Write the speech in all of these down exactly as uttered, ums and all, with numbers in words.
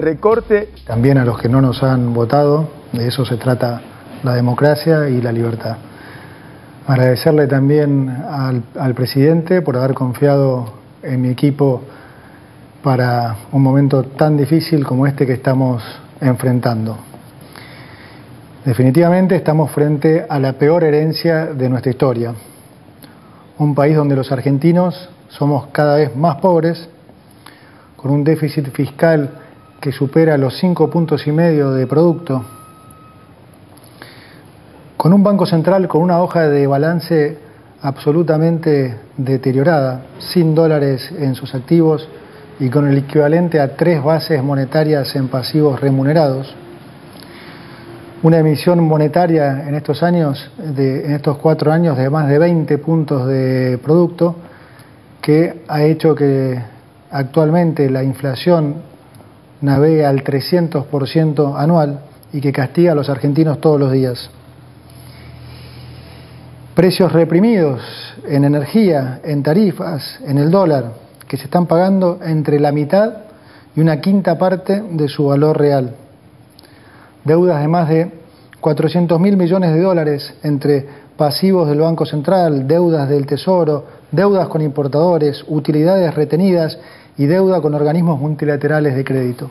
Recorte. También a los que no nos han votado, de eso se trata la democracia y la libertad. Agradecerle también al, al presidente por haber confiado en mi equipo para un momento tan difícil como este que estamos enfrentando. Definitivamente estamos frente a la peor herencia de nuestra historia. Un país donde los argentinos somos cada vez más pobres, con un déficit fiscal que supera los cinco puntos y medio de producto, con un Banco Central con una hoja de balance absolutamente deteriorada, sin dólares en sus activos y con el equivalente a tres bases monetarias en pasivos remunerados. Una emisión monetaria en estos años, de, en estos cuatro años, de más de veinte puntos de producto, que ha hecho que actualmente la inflación navegue al trescientos por ciento anual y que castiga a los argentinos todos los días. Precios reprimidos en energía, en tarifas, en el dólar, que se están pagando entre la mitad y una quinta parte de su valor real. Deudas de más de cuatrocientos mil millones de dólares entre pasivos del Banco Central, deudas del Tesoro, deudas con importadores, utilidades retenidas y deuda con organismos multilaterales de crédito.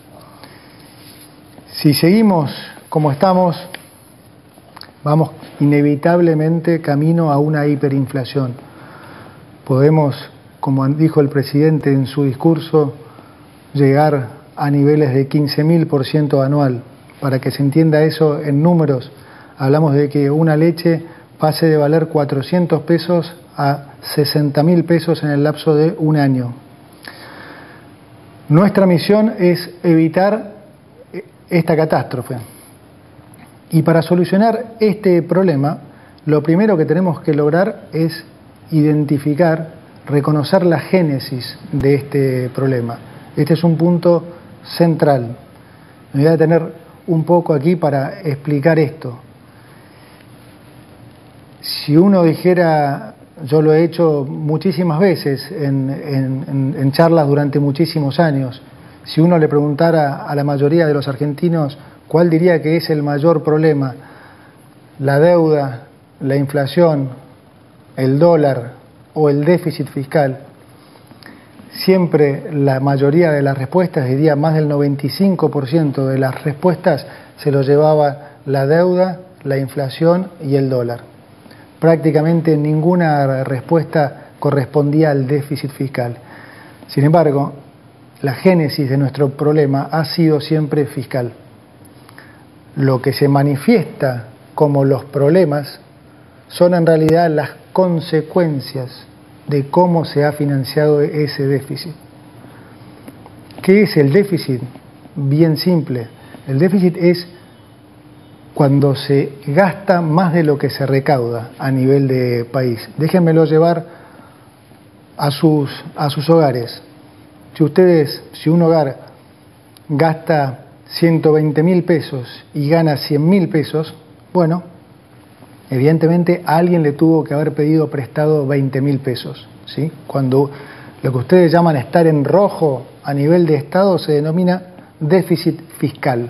Si seguimos como estamos, vamos inevitablemente camino a una hiperinflación. Podemos, como dijo el presidente en su discurso, llegar a niveles de quince mil por ciento anual. Para que se entienda eso en números, hablamos de que una leche pase de valer cuatrocientos pesos a sesenta mil pesos en el lapso de un año. Nuestra misión es evitar esta catástrofe. Y para solucionar este problema, lo primero que tenemos que lograr es identificar, reconocer la génesis de este problema. Este es un punto central. Me voy a detener un poco aquí para explicar esto. Si uno dijera, yo lo he hecho muchísimas veces en, en, en charlas durante muchísimos años, si uno le preguntara a la mayoría de los argentinos cuál diría que es el mayor problema, la deuda, la inflación, el dólar o el déficit fiscal, siempre la mayoría de las respuestas, diría más del noventa y cinco por ciento de las respuestas, se lo llevaba la deuda, la inflación y el dólar. Prácticamente ninguna respuesta correspondía al déficit fiscal. Sin embargo, la génesis de nuestro problema ha sido siempre fiscal. Lo que se manifiesta como los problemas son en realidad las consecuencias de cómo se ha financiado ese déficit. ¿Qué es el déficit? Bien simple. El déficit es cuando se gasta más de lo que se recauda a nivel de país. Déjenmelo llevar a sus, a sus hogares. Si ustedes, si un hogar gasta ciento veinte mil pesos y gana cien mil pesos, bueno, evidentemente a alguien le tuvo que haber pedido prestado veinte mil pesos, ¿sí? Cuando lo que ustedes llaman estar en rojo a nivel de Estado se denomina déficit fiscal.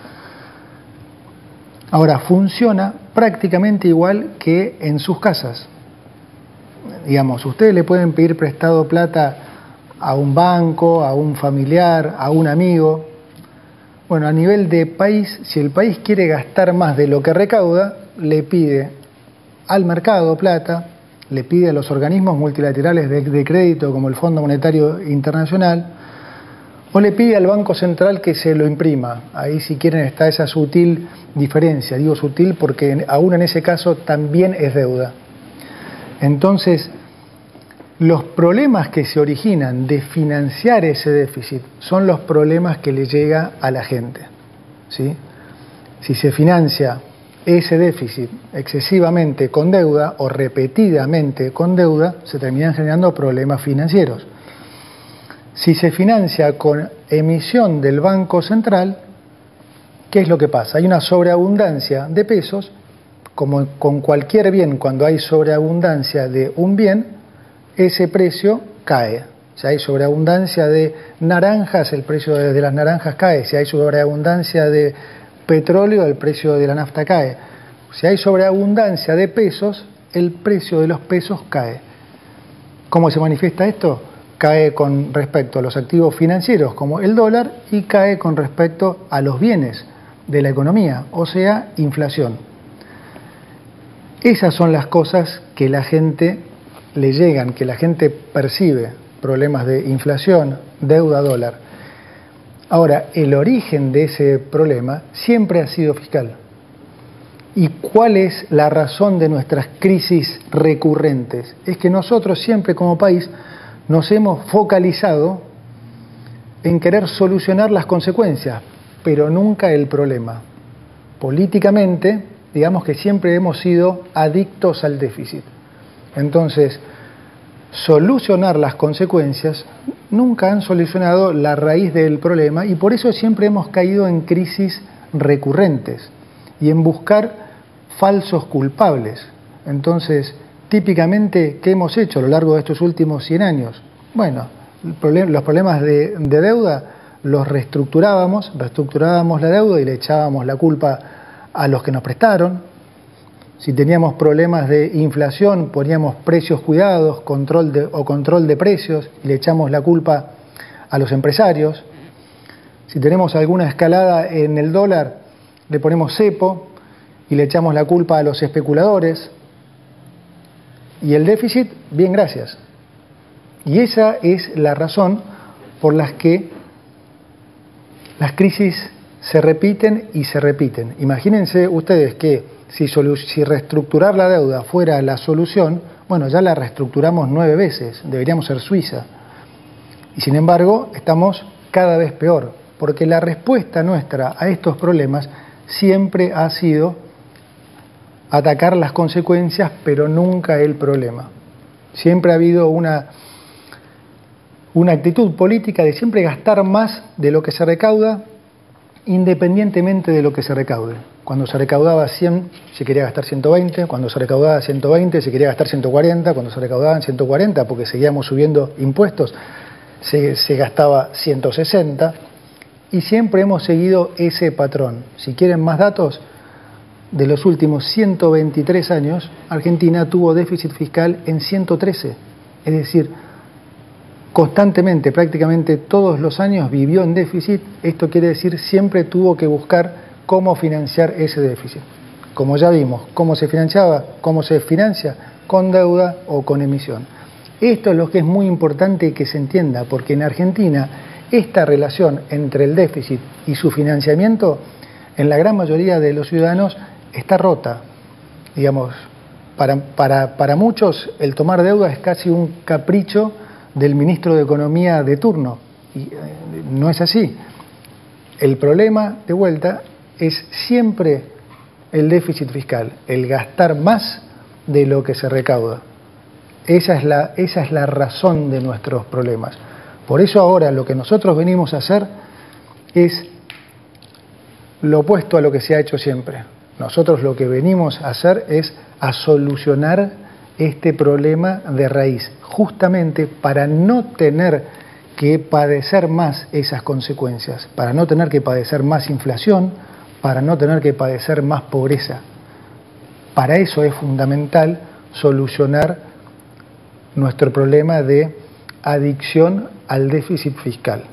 Ahora, funciona prácticamente igual que en sus casas. Digamos, ustedes le pueden pedir prestado plata a un banco, a un familiar, a un amigo. Bueno, a nivel de país, si el país quiere gastar más de lo que recauda, le pide al mercado plata, le pide a los organismos multilaterales de, de crédito como el Fondo Monetario Internacional, o le pide al Banco Central que se lo imprima. Ahí, si quieren, está esa sutil diferencia. Digo sutil porque aún en ese caso también es deuda. Entonces, los problemas que se originan de financiar ese déficit son los problemas que le llega a la gente, ¿sí? Si se financia ese déficit excesivamente con deuda o repetidamente con deuda, se terminan generando problemas financieros. Si se financia con emisión del Banco Central, ¿qué es lo que pasa? Hay una sobreabundancia de pesos, como con cualquier bien, cuando hay sobreabundancia de un bien, ese precio cae. Si hay sobreabundancia de naranjas, el precio de las naranjas cae. Si hay sobreabundancia de petróleo, el precio de la nafta cae. Si hay sobreabundancia de pesos, el precio de los pesos cae. ¿Cómo se manifiesta esto? Cae con respecto a los activos financieros como el dólar y cae con respecto a los bienes de la economía, o sea, inflación. Esas son las cosas que la gente le llegan, que la gente percibe, problemas de inflación, deuda, dólar. Ahora, el origen de ese problema siempre ha sido fiscal. ¿Y cuál es la razón de nuestras crisis recurrentes? Es que nosotros siempre como país nos hemos focalizado en querer solucionar las consecuencias, pero nunca el problema. Políticamente, digamos que siempre hemos sido adictos al déficit. Entonces, solucionar las consecuencias nunca han solucionado la raíz del problema y por eso siempre hemos caído en crisis recurrentes y en buscar falsos culpables. Entonces, típicamente, ¿qué hemos hecho a lo largo de estos últimos cien años? Bueno, el problem- los problemas de, de deuda los reestructurábamos, reestructurábamos la deuda y le echábamos la culpa a los que nos prestaron. Si teníamos problemas de inflación, poníamos precios cuidados, control de, o control de precios y le echamos la culpa a los empresarios. Si tenemos alguna escalada en el dólar, le ponemos cepo y le echamos la culpa a los especuladores. Y el déficit, bien, gracias. Y esa es la razón por la que las crisis se repiten y se repiten. Imagínense ustedes que si, si reestructurar la deuda fuera la solución, bueno, ya la reestructuramos nueve veces, deberíamos ser Suiza. Y sin embargo, estamos cada vez peor, porque la respuesta nuestra a estos problemas siempre ha sido atacar las consecuencias, pero nunca el problema. Siempre ha habido una, una actitud política de siempre gastar más de lo que se recauda, independientemente de lo que se recaude. Cuando se recaudaba cien, se quería gastar ciento veinte, cuando se recaudaba ciento veinte, se quería gastar ciento cuarenta, cuando se recaudaban ciento cuarenta, porque seguíamos subiendo impuestos, se, se gastaba ciento sesenta, y siempre hemos seguido ese patrón. Si quieren más datos, de los últimos ciento veintitrés años, Argentina tuvo déficit fiscal en ciento trece, es decir, constantemente, prácticamente todos los años vivió en déficit. Esto quiere decir siempre tuvo que buscar cómo financiar ese déficit. Como ya vimos, ¿cómo se financiaba? ¿Cómo se financia? Con deuda o con emisión. Esto es lo que es muy importante que se entienda, porque en Argentina esta relación entre el déficit y su financiamiento, en la gran mayoría de los ciudadanos, está rota. Digamos, para, para, para muchos el tomar deuda es casi un capricho del ministro de Economía de turno, y eh, no es así. El problema, de vuelta, es siempre el déficit fiscal, el gastar más de lo que se recauda. Esa es la, esa es la razón de nuestros problemas. Por eso ahora lo que nosotros venimos a hacer es lo opuesto a lo que se ha hecho siempre. Nosotros lo que venimos a hacer es a solucionar este problema de raíz, justamente para no tener que padecer más esas consecuencias, para no tener que padecer más inflación, para no tener que padecer más pobreza. Para eso es fundamental solucionar nuestro problema de adicción al déficit fiscal.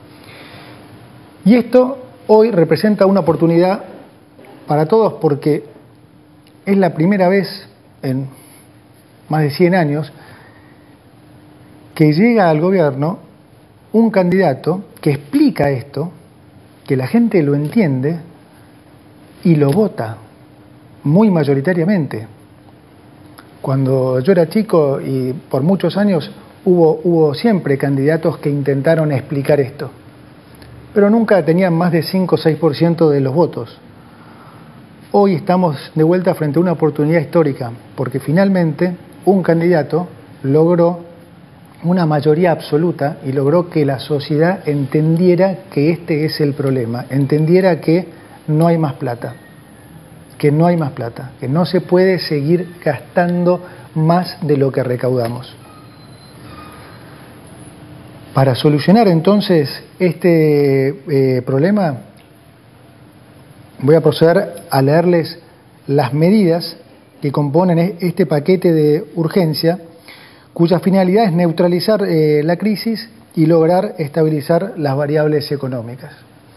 Y esto hoy representa una oportunidad para todos, porque es la primera vez en más de cien años que llega al gobierno un candidato que explica esto, que la gente lo entiende y lo vota muy mayoritariamente. Cuando yo era chico y por muchos años hubo, hubo siempre candidatos que intentaron explicar esto, pero nunca tenían más de cinco o seis por ciento de los votos. Hoy estamos de vuelta frente a una oportunidad histórica, porque finalmente un candidato logró una mayoría absoluta y logró que la sociedad entendiera que este es el problema, entendiera que no hay más plata, que no hay más plata, que no se puede seguir gastando más de lo que recaudamos. Para solucionar entonces este eh, problema, voy a proceder a leerles las medidas que componen este paquete de urgencia, cuya finalidad es neutralizar eh, la crisis y lograr estabilizar las variables económicas.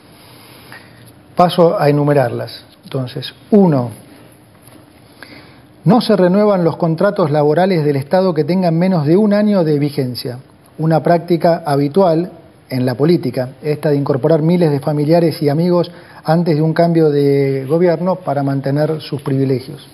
Paso a enumerarlas. Entonces, uno, no se renuevan los contratos laborales del Estado que tengan menos de un año de vigencia, una práctica habitual en la política, esta de incorporar miles de familiares y amigos antes de un cambio de gobierno para mantener sus privilegios.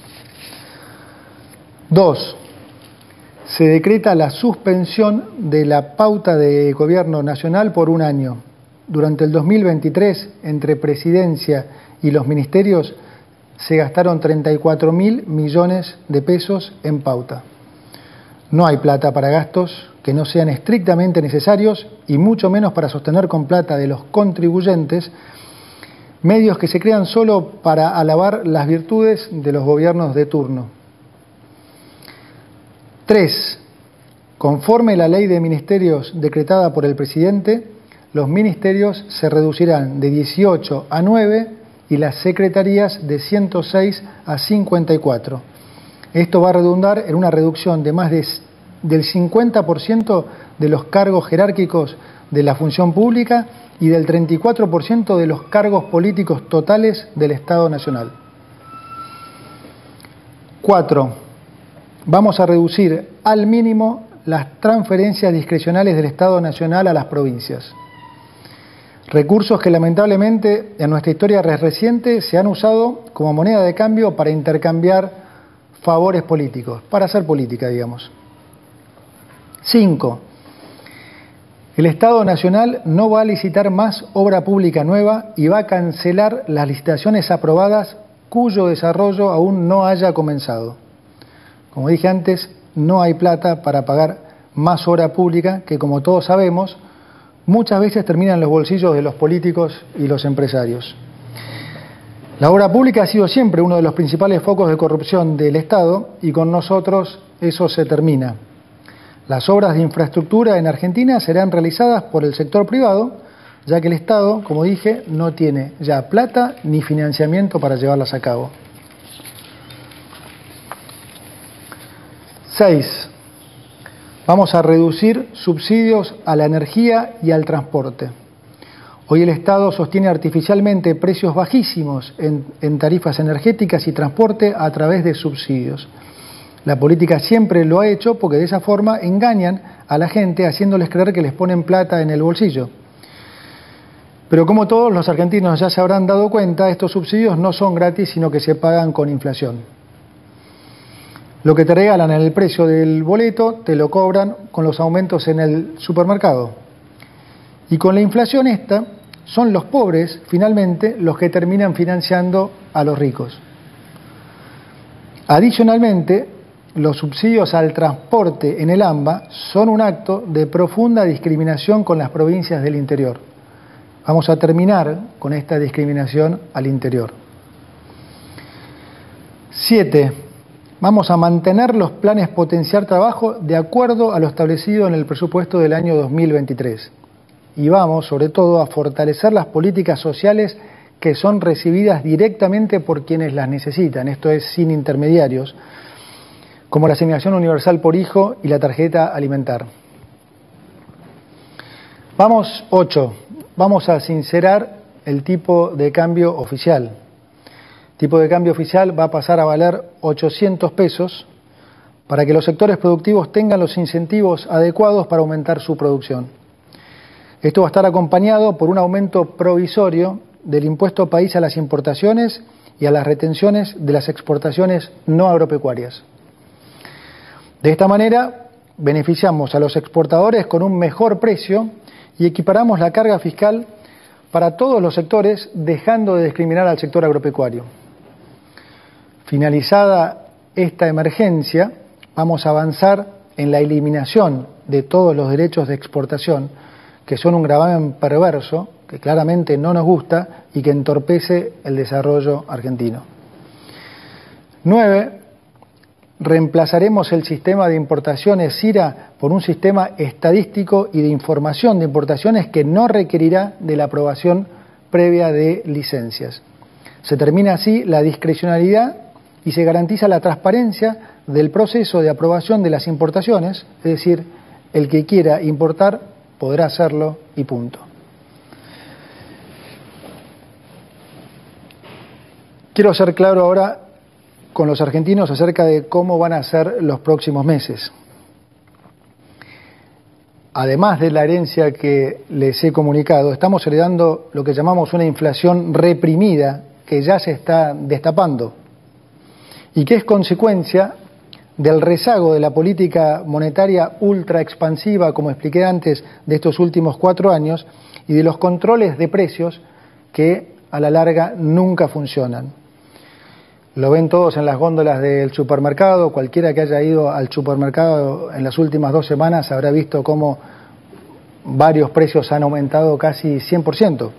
Dos, se decreta la suspensión de la pauta de gobierno nacional por un año. Durante el dos mil veintitrés, entre Presidencia y los ministerios, se gastaron treinta y cuatro mil millones de pesos en pauta. No hay plata para gastos que no sean estrictamente necesarios y mucho menos para sostener con plata de los contribuyentes medios que se crean solo para alabar las virtudes de los gobiernos de turno. Tres, conforme la ley de ministerios decretada por el presidente, los ministerios se reducirán de dieciocho a nueve y las secretarías de ciento seis a cincuenta y cuatro. Esto va a redundar en una reducción de más de, del cincuenta por ciento de los cargos jerárquicos de la función pública y del treinta y cuatro por ciento de los cargos políticos totales del Estado Nacional. Cuatro, vamos a reducir al mínimo las transferencias discrecionales del Estado Nacional a las provincias. Recursos que lamentablemente en nuestra historia reciente se han usado como moneda de cambio para intercambiar favores políticos, para hacer política, digamos. Cinco, el Estado Nacional no va a licitar más obra pública nueva y va a cancelar las licitaciones aprobadas cuyo desarrollo aún no haya comenzado. Como dije antes, no hay plata para pagar más obra pública que, como todos sabemos, muchas veces termina en los bolsillos de los políticos y los empresarios. La obra pública ha sido siempre uno de los principales focos de corrupción del Estado y con nosotros eso se termina. Las obras de infraestructura en Argentina serán realizadas por el sector privado, ya que el Estado, como dije, no tiene ya plata ni financiamiento para llevarlas a cabo. Seis, vamos a reducir subsidios a la energía y al transporte. Hoy el Estado sostiene artificialmente precios bajísimos en, en tarifas energéticas y transporte a través de subsidios. La política siempre lo ha hecho porque de esa forma engañan a la gente haciéndoles creer que les ponen plata en el bolsillo. Pero como todos los argentinos ya se habrán dado cuenta, estos subsidios no son gratis, sino que se pagan con inflación. Lo que te regalan en el precio del boleto, te lo cobran con los aumentos en el supermercado. Y con la inflación esta, son los pobres, finalmente, los que terminan financiando a los ricos. Adicionalmente, los subsidios al transporte en el AMBA son un acto de profunda discriminación con las provincias del interior. Vamos a terminar con esta discriminación al interior. Siete. Vamos a mantener los planes potenciar trabajo de acuerdo a lo establecido en el presupuesto del año dos mil veintitrés. Y vamos, sobre todo, a fortalecer las políticas sociales que son recibidas directamente por quienes las necesitan, esto es, sin intermediarios, como la asignación universal por hijo y la tarjeta alimentar. Vamos, ocho. Vamos a sincerar el tipo de cambio oficial. El tipo de cambio oficial va a pasar a valer ochocientos pesos para que los sectores productivos tengan los incentivos adecuados para aumentar su producción. Esto va a estar acompañado por un aumento provisorio del impuesto país a las importaciones y a las retenciones de las exportaciones no agropecuarias. De esta manera, beneficiamos a los exportadores con un mejor precio y equiparamos la carga fiscal para todos los sectores, dejando de discriminar al sector agropecuario. Finalizada esta emergencia, vamos a avanzar en la eliminación de todos los derechos de exportación, que son un gravamen perverso, que claramente no nos gusta y que entorpece el desarrollo argentino. Nueve, reemplazaremos el sistema de importaciones SIRA por un sistema estadístico y de información de importaciones que no requerirá de la aprobación previa de licencias. Se termina así la discrecionalidad y se garantiza la transparencia del proceso de aprobación de las importaciones, es decir, el que quiera importar podrá hacerlo y punto. Quiero ser claro ahora con los argentinos acerca de cómo van a ser los próximos meses. Además de la herencia que les he comunicado, estamos heredando lo que llamamos una inflación reprimida que ya se está destapando y que es consecuencia del rezago de la política monetaria ultra expansiva, como expliqué antes, de estos últimos cuatro años y de los controles de precios que a la larga nunca funcionan. Lo ven todos en las góndolas del supermercado. Cualquiera que haya ido al supermercado en las últimas dos semanas habrá visto cómo varios precios han aumentado casi cien por ciento.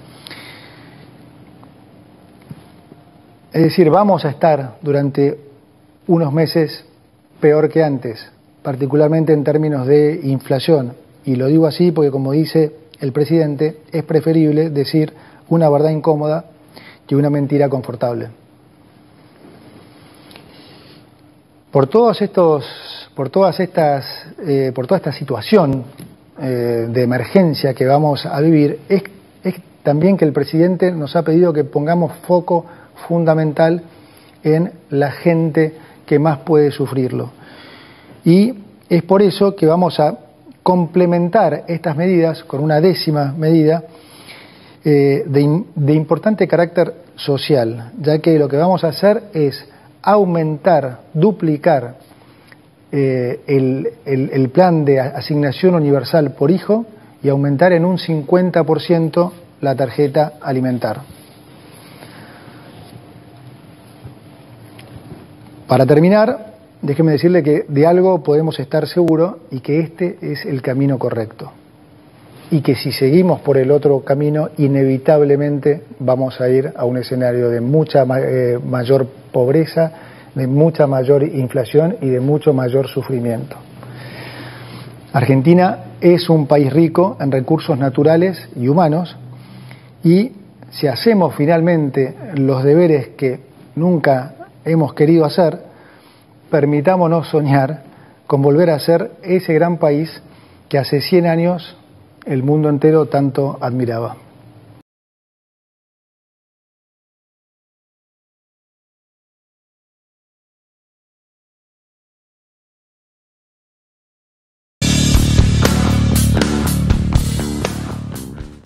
Es decir, vamos a estar durante unos meses peor que antes, particularmente en términos de inflación. Y lo digo así porque, como dice el presidente, es preferible decir una verdad incómoda que una mentira confortable. Por todos estos, por todas estas, eh, por toda esta situación eh, de emergencia que vamos a vivir, es, es también que el presidente nos ha pedido que pongamos foco fundamental en la gente que más puede sufrirlo. Y es por eso que vamos a complementar estas medidas con una décima medida eh, de, de importante carácter social, ya que lo que vamos a hacer es aumentar, duplicar eh, el, el, el plan de asignación universal por hijo y aumentar en un cincuenta por ciento la tarjeta alimentar. Para terminar, déjeme decirle que de algo podemos estar seguros y que este es el camino correcto. Y que si seguimos por el otro camino, inevitablemente vamos a ir a un escenario de mucha eh, mayor pobreza, de mucha mayor inflación y de mucho mayor sufrimiento. Argentina es un país rico en recursos naturales y humanos y si hacemos finalmente los deberes que nunca hemos querido hacer, permitámonos soñar con volver a ser ese gran país que hace cien años el mundo entero tanto admiraba.